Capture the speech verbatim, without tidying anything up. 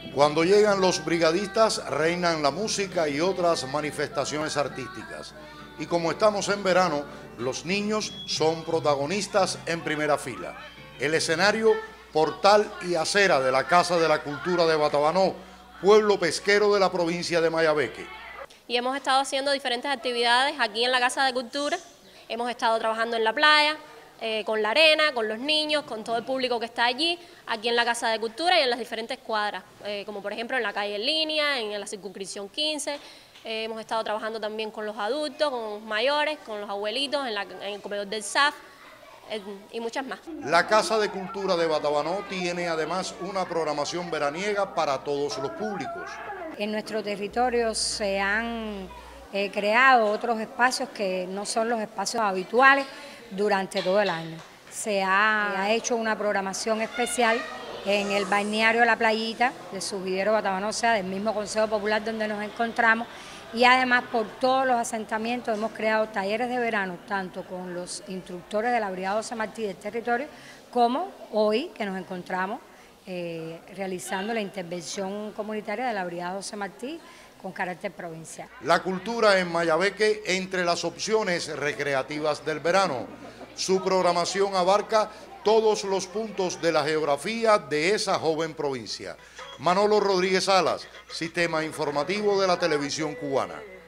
Cuando llegan los brigadistas, reinan la música y otras manifestaciones artísticas. Y como estamos en verano, los niños son protagonistas en primera fila. El escenario, portal y acera de la Casa de la Cultura de Batabanó, pueblo pesquero de la provincia de Mayabeque. Y hemos estado haciendo diferentes actividades aquí en la Casa de Cultura. Hemos estado trabajando en la playa, eh, con la arena, con los niños, con todo el público que está allí, aquí en la Casa de Cultura y en las diferentes cuadras, eh, como por ejemplo en la calle En Línea, en la circunscripción quince. Eh, hemos estado trabajando también con los adultos, con los mayores, con los abuelitos, en, la, en el comedor del S A F eh, y muchas más. La Casa de Cultura de Batabanó tiene además una programación veraniega para todos los públicos. En nuestro territorio se han eh, creado otros espacios que no son los espacios habituales durante todo el año. Se ha, ha hecho una programación especial en el balneario La Playita de Surgidero Batabanó, o sea, del mismo Consejo Popular donde nos encontramos, y además por todos los asentamientos hemos creado talleres de verano, tanto con los instructores de la Brigada José Martí del territorio, como hoy que nos encontramos eh, realizando la intervención comunitaria de la Brigada José Martí con carácter provincial. La cultura en Mayabeque entre las opciones recreativas del verano. Su programación abarca todos los puntos de la geografía de esa joven provincia. Manolo Rodríguez Salas, Sistema Informativo de la Televisión Cubana.